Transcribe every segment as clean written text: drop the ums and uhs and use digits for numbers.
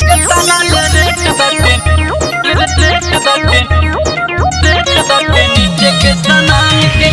केतना ले रेट बाटे नीचे के सामान के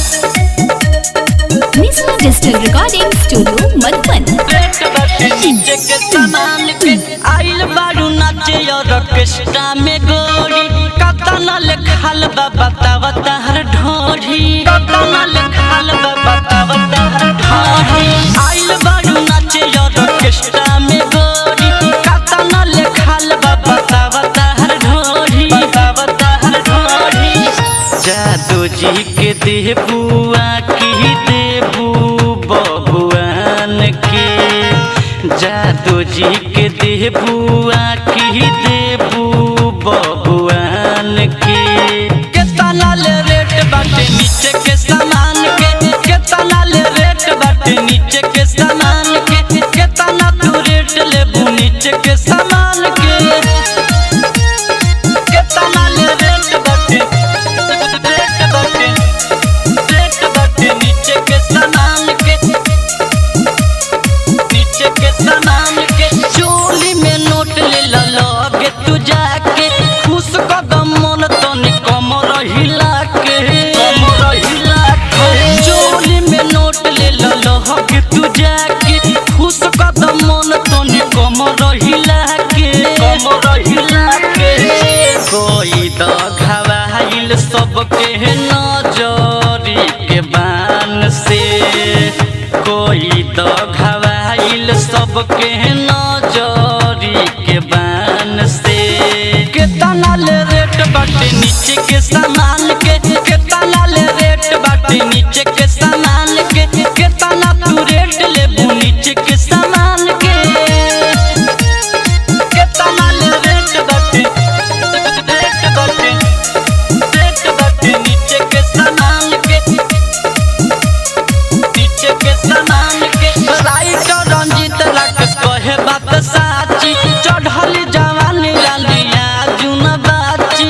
Mishra digital recording studio Madhuban. Rate बाटे नीचे के सामान के आइल बारू नाचे और ऑर्केस्ट्रा में गोरी केतना ले खाल बा बतावता हर ढोरी केतना ले खाल बा बतावता हर ढोरी आइल बारू नाचे और ऑर्केस्ट्रा में गोरी केतना ले खाल बा बतावता हर ढोरी बतावता हर ढोरी जादू जी के देबुआ की देबू बबुआन के जादू जी के देबुआ की देबू बबुआन के केतना ले रेट बाटे नीचे के सामान के केतना ले रेट बाटे नीचे के सामान के केतना तू रेट लेबू नीचे के सामान के केतना ले रेट बाटे नीचे के सामान के नीचे के सामान के चोली में नोट ले लगे तू जाके खुश कदम मन तनी कम रहिला के चोली में नोट ले लगे तू जाके खुश कदम मन तनी कम रहिला के कोई तो घवाइल सबके नजरी के बान से कोई तो घवाइल सबके नजरी के बान से केतना ले रेट बाटे नीचे के सामान के केतना ले रेट बाटे नीचे के सामान के केतना तू रेट लेबू नीचे के सामान के केतना ले रेट बाटे नीचे के सामान के नीचे के सामान के राइट रंजीत राकेश कहे बात साची चढ़ली जवानी रालिया जुन बाची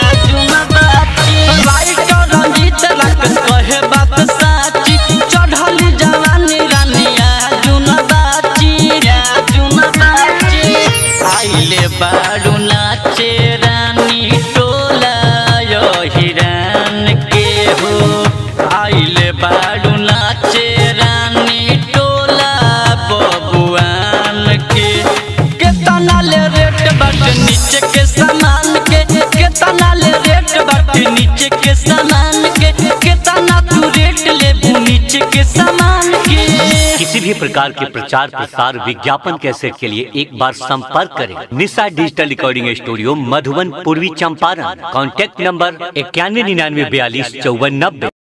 राइट रंजीत राकेश कहे बात साची चढ़ली जवानी रालिया जुन बाची आइले बारू नाचे रानी टोला हिरान के हो आइले बारू नाचे रानी टोला बबुआन के केतना ले रेट बाटे नीचे के सामान के केतना ले रेट बाटे नीचे के सामान के केतना तू रेट लेबू नीचे के सामान के। किसी भी प्रकार के प्रचार प्रसार विज्ञापन कैसेट के लिए एक बार संपर्क करें Nisha digital recording studio Madhuban Purvi Champaran. Contact number 9199425490।